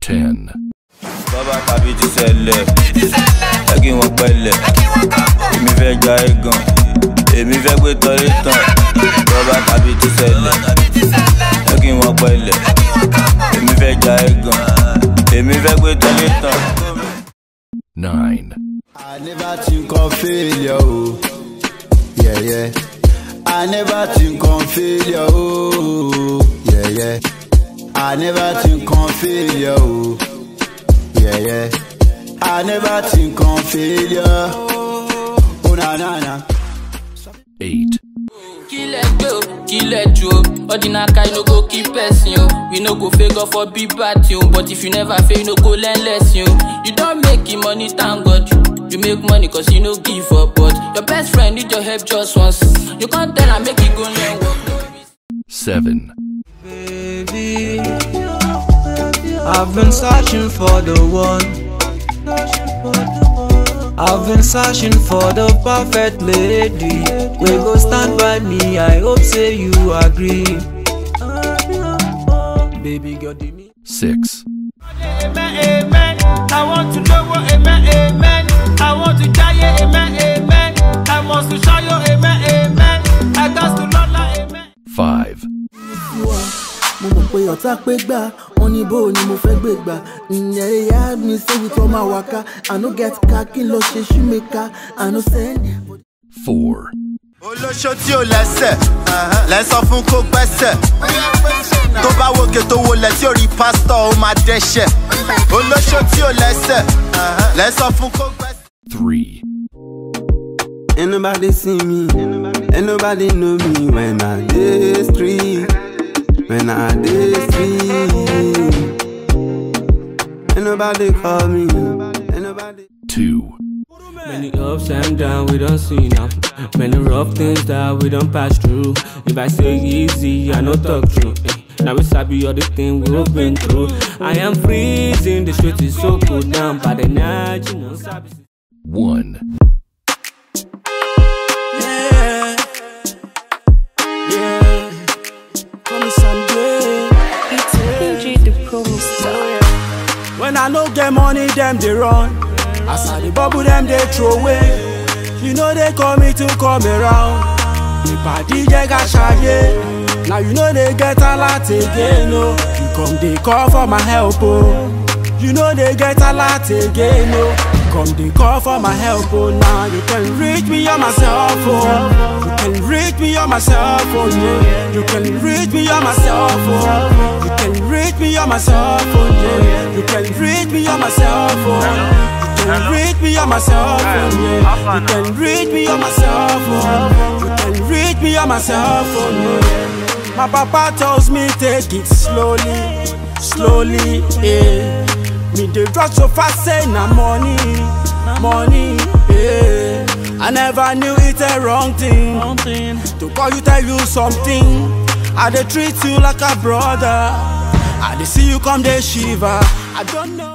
10. Baba tàbí ti ṣẹlẹ̀, ẹ kí wọ́n pẹ̀lẹ́. Èmi fẹ́ ja egan, èmi fẹ́ gbé tọ́lé tán. Baba tàbí ti ṣẹlẹ̀, ẹ kí wọ́n pẹ̀lẹ́. Èmi fẹ́ ja egan, èmi fẹ́ gbé tọ́lé tán. 9. I never think of failure, oh. Yeah, yeah. I never think of failure, oh. Yeah, yeah. I never think of failure, oh. Yeah, yeah. I never think of failure. Oh, na na na. 8. Kill it, Joe. Ordinary kind no go keep person, yo. We no go fake off for big bad, yo. But if you never fail, no go learn less, yo. You don't make money, thank God. You make money cause you no give up. But your best friend need your help just once. You can't tell and make it go learn work. 7. Baby, I've been searching for the one. I've been searching for the perfect lady. We go stand by me, I hope say you agree. Baby girl, do me. 6. Amen, amen. I want to know what amen, amen. I want to die, amen, amen. I must to show you, amen, amen. I got to love, amen. 5. Mo mọ̀ pé ọ̀tá pé gbà, wọ́n ní bó ni mo fẹ́ gbé gbà. Ǹjẹ́ ìyá mi say with all my waka, I no get car kí n lọ ṣe shoemaker, I no send. 4. Olóṣó tí ò lẹ́sẹ̀, lẹ́ sọ fún kó gbẹ́sẹ̀. Tó bá wòkè tó wọlé tí ò rí pásítọ̀ ó máa dẹ́ṣẹ̀. Olóṣó tí ò lẹ́sẹ̀, lẹ́ sọ fún kó gbẹ́sẹ̀. 3. Ain't nobody see me, ain't nobody know me when I dey street. When I dey street, ain't nobody call me, ain't nobody. 2. Many ups and downs we don't see now. Many rough things that we don't pass through. If I say easy, I no talk true. Now we sabi all the things we've been through. I am freezing, the street is so cold down. But the night, you know, sabi. 1. Yeah, yeah. When I no get money, them they run. As I the bubble, them they throw away. You know they call me to come around. The party got shy. Now you know they get a lot again. No, you come they call for my help. Oh, you know they get a lot again. No, you come they call for my help. Oh, now you can reach me on my cell phone. You can reach me on my cell phone. Yeah. You can reach me on my cell phone. You can reach me on my cell phone. Yeah. You can reach me on my cell phone. You can reach me on my cell phone. Yeah. You can reach me on my cell phone. You can reach me on my cell phone. Yeah. My papa tells me take it slowly, slowly. Yeah. Me dey drop so fast, say na money, money. Yeah. I never knew it's a wrong thing to call you, tell you something. I dey treat you like a brother. I dey see you come, dey shiver. I don't know.